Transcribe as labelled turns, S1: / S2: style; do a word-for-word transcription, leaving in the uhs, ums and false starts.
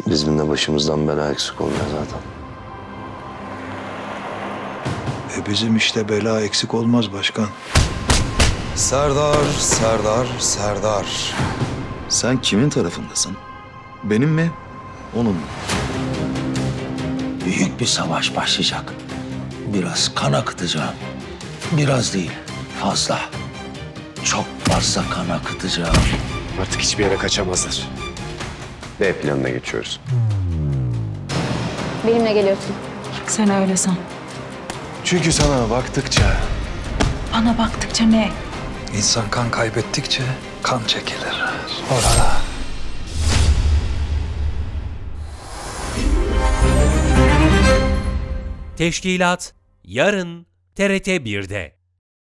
S1: Bizim de başımızdan bela eksik olmuyor zaten.
S2: E bizim işte bela eksik olmaz başkan.
S3: Serdar, Serdar, Serdar.
S4: Sen kimin tarafındasın? Benim mi? Onun mu?
S5: Büyük bir savaş başlayacak. Biraz kan akıtacağım. Biraz değil, fazla. Çok fazla kan akıtacağım.
S6: Artık hiçbir yere kaçamazlar. B planına geçiyoruz.
S7: Benimle geliyorsun.
S8: Sen öyle san.
S6: Çünkü sana baktıkça
S8: Bana baktıkça ne?
S2: İnsan kan kaybettikçe kan çekilir. Orada.
S9: Teşkilat yarın T R T bir'de.